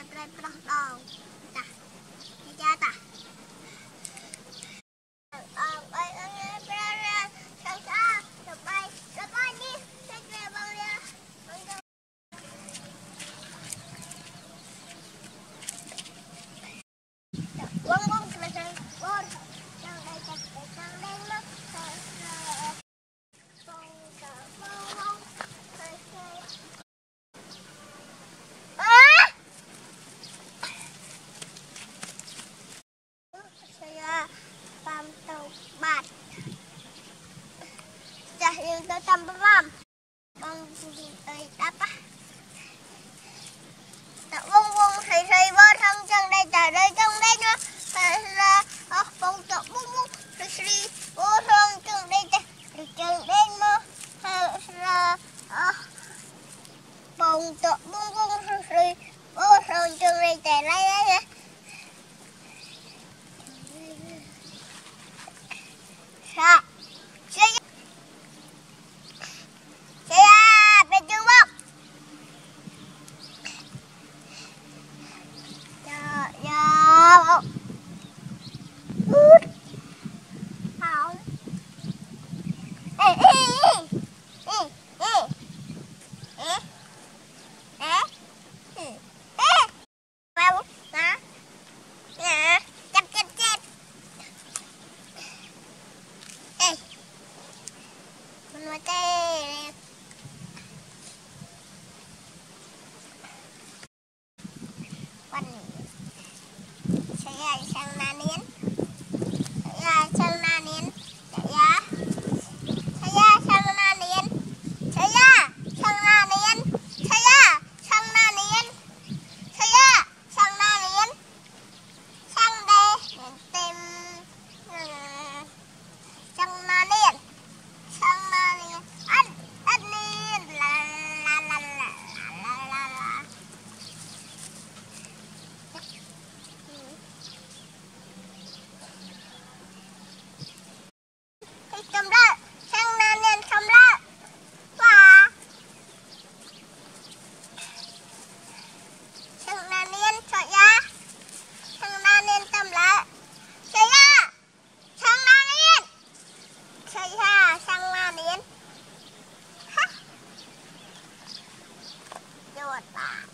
Yang tetap paham. Bang apa? Tak vung vung sầy bơ thân chân đây trời đây trong đây nữa. Là bông tọt vung vung sầy bơ thân chân đây chân đây mà. Là bông tọt vung vung sầy bơ thân chân đây trời đây. Sa. Hah? Jawab.